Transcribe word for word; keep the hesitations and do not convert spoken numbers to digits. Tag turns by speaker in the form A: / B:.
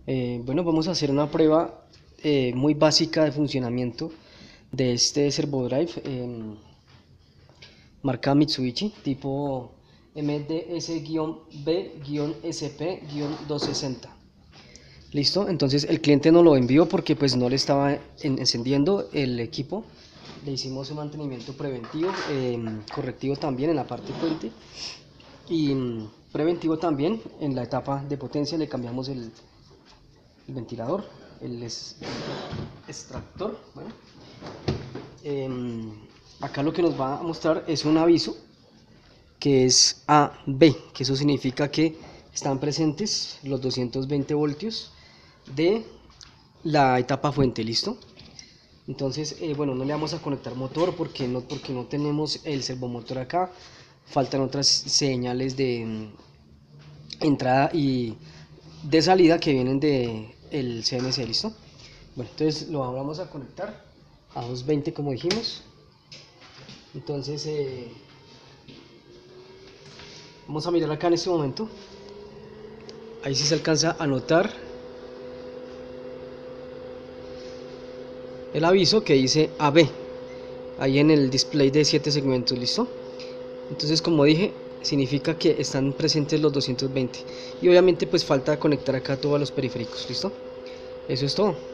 A: Eh, bueno, vamos a hacer una prueba eh, muy básica de funcionamiento de este servo drive eh, marca Mitsubishi tipo M D S B S P doscientos sesenta. Listo, entonces el cliente nos lo envió porque pues no le estaba en- encendiendo el equipo. Le hicimos un mantenimiento preventivo, eh, correctivo también en la parte puente y mm, preventivo también en la etapa de potencia. Le cambiamos el, el ventilador, el es- extractor. Bueno, em, acá lo que nos va a mostrar es un aviso que es A B, que eso significa que están presentes los doscientos veinte voltios de la etapa fuente. ¿Listo? Entonces, eh, bueno, no le vamos a conectar motor porque no, porque no tenemos el servomotor acá. Faltan otras señales de mm, entrada y de salida que vienen de el C N C. ¿Listo? Bueno, entonces lo vamos a conectar a doscientos veinte como dijimos. Entonces, eh, vamos a mirar acá en este momento. Ahí sí se alcanza a notar el aviso que dice A B ahí en el display de siete segmentos. ¿Listo? Entonces, como dije, significa que están presentes los doscientos veinte y obviamente pues falta conectar acá todos los periféricos. ¿Listo? Eso es todo.